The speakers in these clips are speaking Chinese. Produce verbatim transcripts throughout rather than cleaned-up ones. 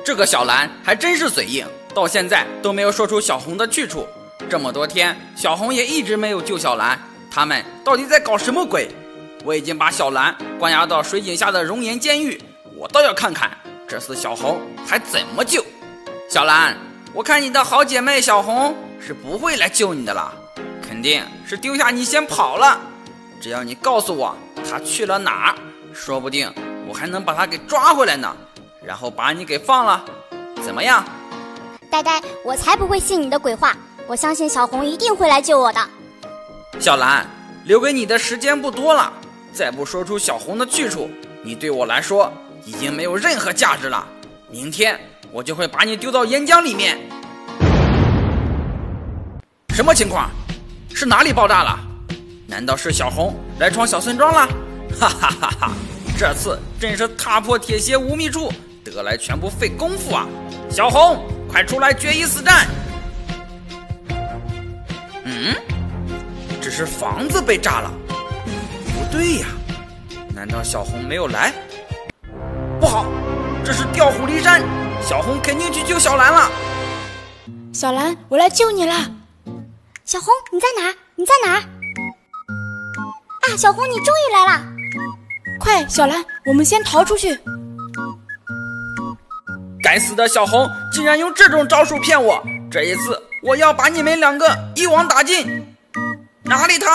这个小兰还真是嘴硬，到现在都没有说出小红的去处。这么多天，小红也一直没有救小兰，他们到底在搞什么鬼？我已经把小兰关押到水井下的熔岩监狱，我倒要看看这次小红还怎么救。小兰，我看你的好姐妹小红是不会来救你的了，肯定是丢下你先跑了。只要你告诉我她去了哪儿，说不定我还能把她给抓回来呢，然后把你给放了，怎么样？ 呆呆，我才不会信你的鬼话，我相信小红一定会来救我的。 小兰，留给你的时间不多了，再不说出小红的去处，你对我来说已经没有任何价值了。明天我就会把你丢到岩浆里面。什么情况？是哪里爆炸了？难道是小红来闯小村庄了？哈哈哈哈！这次真是踏破铁鞋无觅处，得来全不费功夫啊！小红，快出来决一死战！嗯，只是房子被炸了。不对呀，难道小红没有来？不好，这是调虎离山，小红肯定去救小兰了。 小兰，我来救你啦！ 小红，你在哪儿？你在哪儿？啊，小红，你终于来了！ 快，小兰，我们先逃出去！ 该死的小红竟然用这种招数骗我，这一次我要把你们两个一网打尽！哪里逃？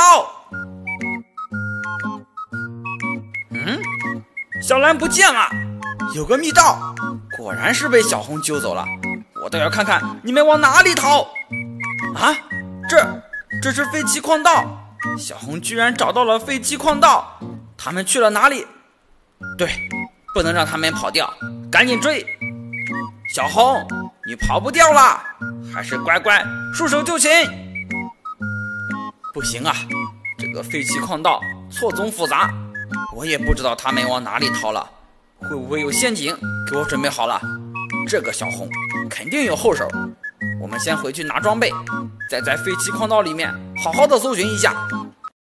嗯，小兰不见了，有个密道，果然是被小红揪走了。我倒要看看你们往哪里逃！啊，这这是废弃矿道，小红居然找到了废弃矿道，他们去了哪里？对，不能让他们跑掉，赶紧追！小红，你跑不掉了，还是乖乖束手就擒。不行啊，这个废弃矿道错综复杂，我也不知道他们往哪里逃了，会不会有陷阱给我准备好了？这个小红肯定有后手，我们先回去拿装备，再在废弃矿道里面好好的搜寻一下。